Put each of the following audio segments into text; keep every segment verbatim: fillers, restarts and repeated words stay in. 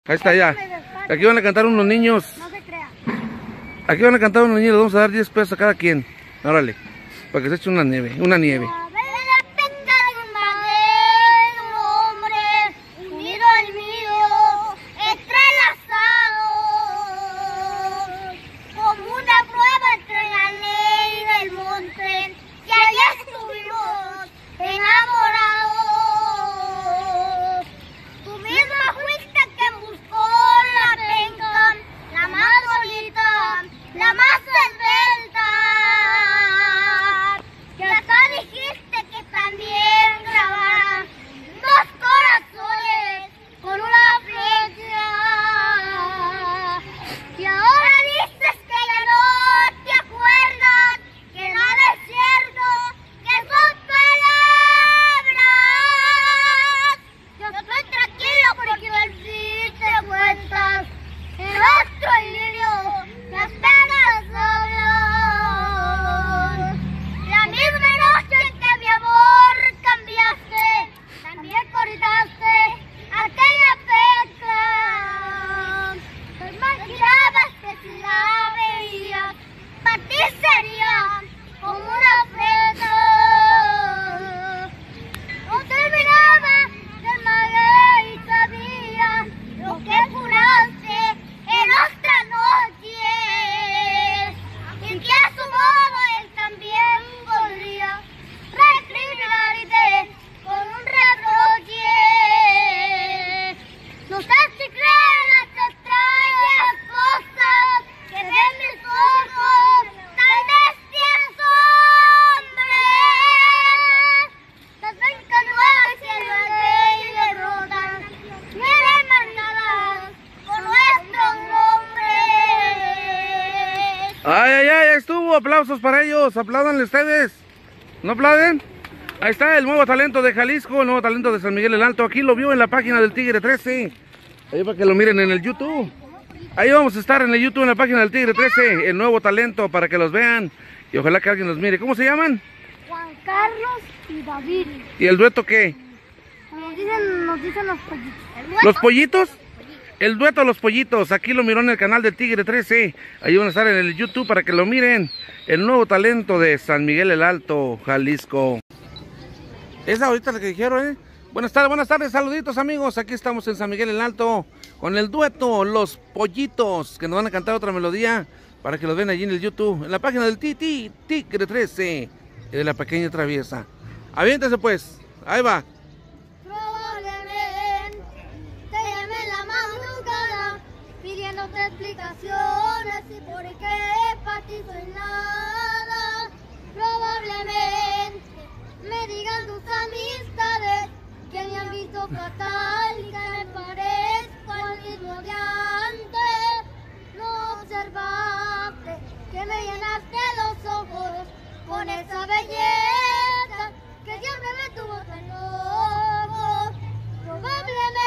Ahí está ya. Aquí van a cantar unos niños. No se crea. Aquí van a cantar unos niños, les vamos a dar diez pesos a cada quien. Órale, para que se eche una nieve, una nieve. Ay, ay, ay, estuvo. Aplausos para ellos. Apláudanle ustedes. ¿No aplauden? Ahí está el nuevo talento de Jalisco, el nuevo talento de San Miguel el Alto. Aquí lo vio en la página del Tigre trece. Ahí para que lo miren en el YouTube. Ahí vamos a estar en el YouTube, en la página del Tigre trece. El nuevo talento para que los vean. Y ojalá que alguien los mire. ¿Cómo se llaman? Juan Carlos y David. ¿Y el dueto qué? Nos dicen, nos dicen los pollitos. ¿Los pollitos? El dueto Los Pollitos, aquí lo miró en el canal del Tigre trece. Ahí van a estar en el YouTube para que lo miren. El nuevo talento de San Miguel el Alto, Jalisco. Esa ahorita la que dijeron, ¿eh? Buenas tardes, buenas tardes, saluditos amigos. Aquí estamos en San Miguel el Alto con el dueto Los Pollitos, que nos van a cantar otra melodía para que los vean allí en el YouTube, en la página del Tigre trece, de la pequeña traviesa. Aviéntese pues, ahí va. Explicaciones y por qué para ti soy nada. Probablemente me digan tus amistades que me han visto fatal y que me parezco al mismo de antes. No observaste que me llenaste los ojos con esa belleza que siempre me tuvo tan loco. Probablemente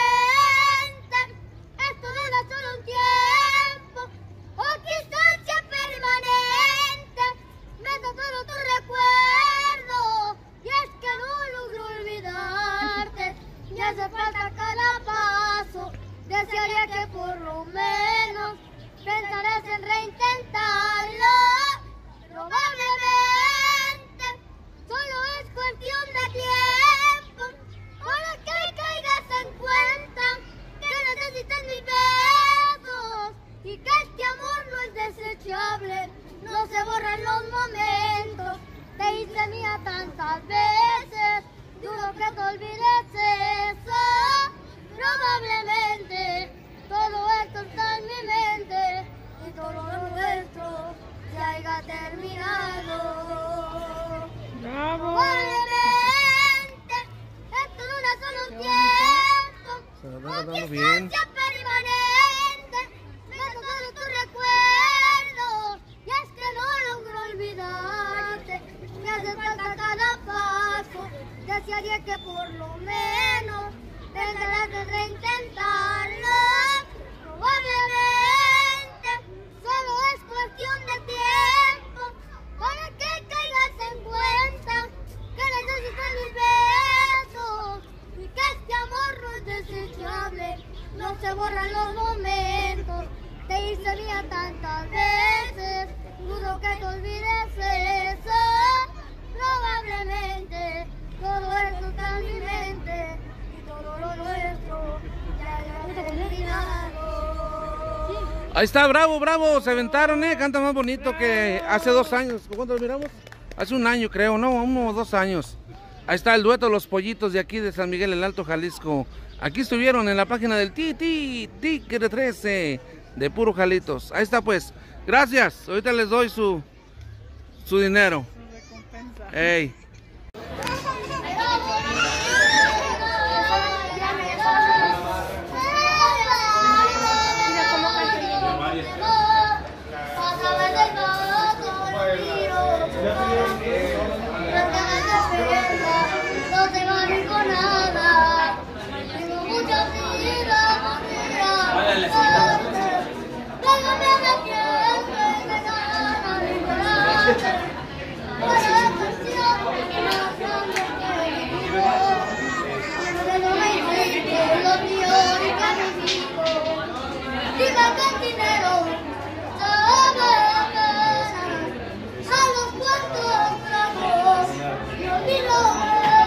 esto dura solo un tiempo, o quizás sea permanente. Me da todo tu recuerdo, y es que no logro olvidarte. Me hace falta cada paso, desearía que por lo menos pensaras en reintentarlo. Probablemente solo es cuestión de tiempo para que caigas en cuenta que necesitas mis besos y que este amor no es desechable, no se borran los momentos. Te hice mía tantas veces, dudo que te olvides eso. Probablemente todo esto está en mi mente y todo lo nuestro se haya terminado. Probablemente esto dura solo un tiempo, o quizás sea permanente. Me da todo tu recuerdo, y es que no logro olvidarte. Me hace falta cada paso, desearía que por lo menos tendrás de reintentarlo. Probablemente solo es cuestión de tiempo para que caigas en cuenta que necesitas mis besos y que este amor no es desechable, no se borran los los momentos, te hice mía tantas veces, dudo que te olvides eso. Probablemente todo esto está en mi mente y todo lo nuestro ya haya terminado. Ahí está, bravo, bravo, se aventaron, eh, canta más bonito que hace dos años. ¿Cuánto lo miramos? Hace un año creo, no, uno o dos años. Ahí está el dueto Los Pollitos de aquí de San Miguel el Alto, Jalisco. Aquí estuvieron en la página del Ti Ti Tigre trece de Puro Jalitos. Ahí está pues, gracias, ahorita les doy su, su dinero. Su recompensa. Ey. No te van a ir con nada. Tengo mucha vida, déjame me pienso y me gana mi corazón. Para la canción más grande que vivo. Pero no me hiciste lo mío ni cariño. Diga que el dinero sabe apenas a los cuantos tragos. Y olvido.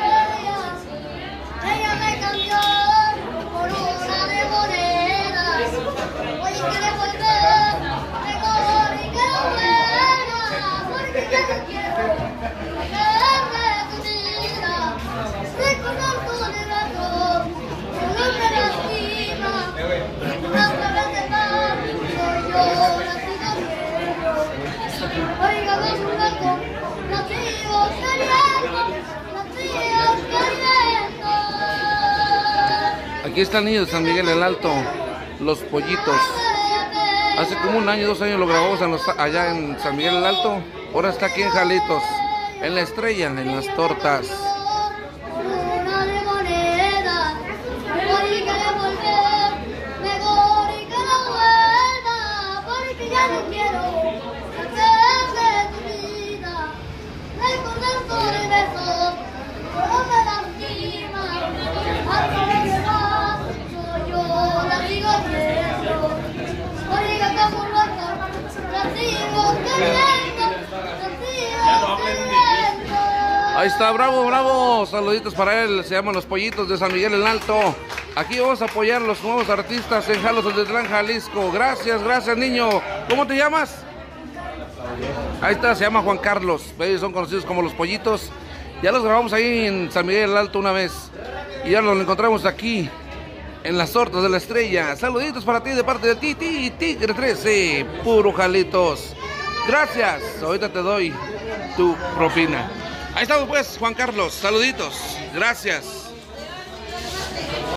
Ella me cambió por una de monedas. Hoy quiere volver, mejor y que no vuelva, porque ya no quiero perder tu vida. Recordar tu corazón, que no me lastima. Hasta veces más, soy yo, la sigo viendo. Oiga, dos un rato, la sigo queriendo, la sigo queriendo. Aquí está el niño de San Miguel el Alto, Los Pollitos. Hace como un año, dos años lo grabamos en los, allá en San Miguel el Alto. Ahora está aquí en Jalitos, en la estrella, en las tortas. Una de moneda, mejor y que de volver, mejor y que no vuelva, porque ya no quiero perder tu vida. Recordar tus besos, no me lastima. Hasta veces más, soy yo, la sigo viendo. Oiga, como un loco, la sigo queriendo, la sigo queriendo. Ahí está, bravo, bravo. Saluditos para él, se llaman Los Pollitos de San Miguel el Alto. Aquí vamos a apoyar a los nuevos artistas en Jalos de Tlán, Jalisco. Gracias, gracias, niño. ¿Cómo te llamas? Ahí está, se llama Juan Carlos. Ellos son conocidos como Los Pollitos. Ya los grabamos ahí en San Miguel el Alto una vez. Y ya los encontramos aquí, en las tortas de la estrella. Saluditos para ti de parte de Ti Ti Tigre trece, Puro Jalitos. Gracias, ahorita te doy tu propina. Ahí estamos pues, Juan Carlos, saluditos, gracias.